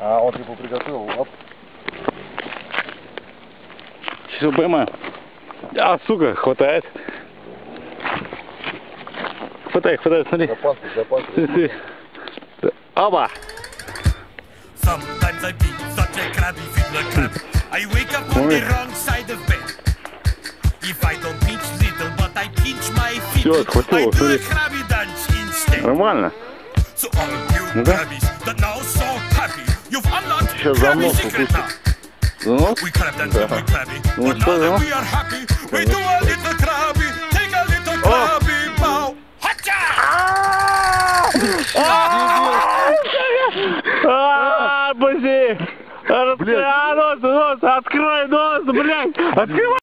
А он типа приготовил, оп. Сейчас поймаем. А, сука, хватает. Хватай, смотри. Запасы. Оба! Sometimes I beat such a crabby fiddler crab. I wake up on the wrong side of bed. If I don't pinch little, but I pinch my fiddle, I do a crabby dance instead. Нормально. So all you crabbies that now so happy, you've unlocked crabby secret now. We crabbed and we crabby, but now that we are happy, we do a little crabby, take a little crabby bow. Hacha! Пусти! Нос, открой нос, блядь! Открывай!